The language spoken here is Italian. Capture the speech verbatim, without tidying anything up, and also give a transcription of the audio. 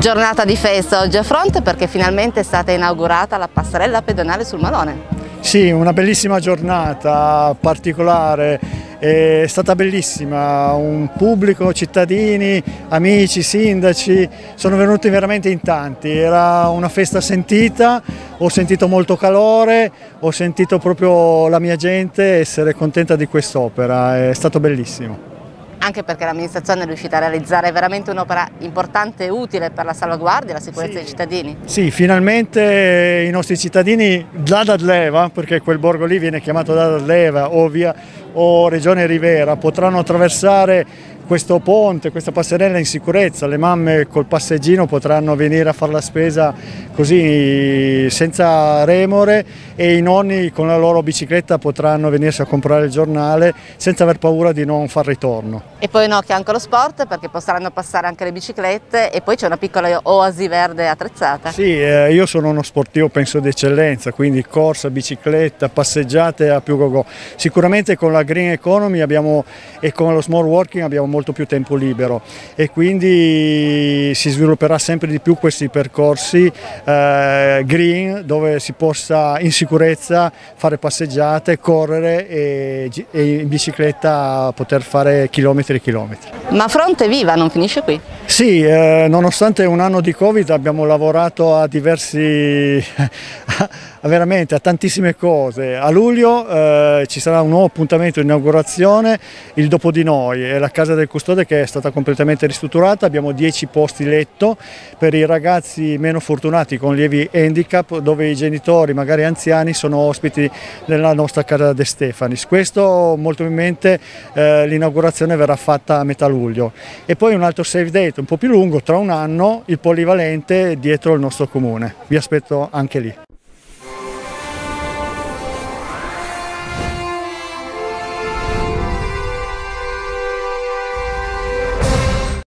Giornata di festa oggi a Fronte perché finalmente è stata inaugurata la passerella pedonale sul Malone. Sì, una bellissima giornata particolare, è stata bellissima, un pubblico, cittadini, amici, sindaci, sono venuti veramente in tanti, era una festa sentita, ho sentito molto calore, ho sentito proprio la mia gente essere contenta di quest'opera, è stato bellissimo. Anche perché l'amministrazione è riuscita a realizzare veramente un'opera importante e utile per la salvaguardia e la sicurezza sì. dei cittadini. Sì, finalmente i nostri cittadini da Dadleva, perché quel borgo lì viene chiamato da Dadleva o, via, o Regione Rivera, potranno attraversare questo ponte, questa passerella in sicurezza. Le mamme col passeggino potranno venire a fare la spesa così senza remore e i nonni con la loro bicicletta potranno venirsi a comprare il giornale senza aver paura di non far ritorno. E poi no, che anche lo sport, perché potranno passare anche le biciclette e poi c'è una piccola oasi verde attrezzata. Sì, eh, io sono uno sportivo penso d'eccellenza, quindi corsa, bicicletta, passeggiate a più gogo. Sicuramente con la Green Economy abbiamo, e con lo Smart Working abbiamo molto più tempo libero e quindi si svilupperà sempre di più questi percorsi eh, green dove si possa in sicurezza fare passeggiate, correre e, e in bicicletta poter fare chilometri e chilometri. Ma Fronte viva, non finisce qui? Sì, eh, nonostante un anno di Covid abbiamo lavorato a diversi, a veramente a tantissime cose. A luglio eh, ci sarà un nuovo appuntamento di inaugurazione, il Dopo di Noi, è la casa del custode che è stata completamente ristrutturata, abbiamo dieci posti letto per i ragazzi meno fortunati con lievi handicap dove i genitori magari anziani sono ospiti nella nostra casa De Stefanis. Questo molto probabilmente eh, l'inaugurazione verrà fatta a metà luglio e poi un altro save date un po' più lungo, tra un anno, il polivalente dietro il nostro comune. Vi aspetto anche lì.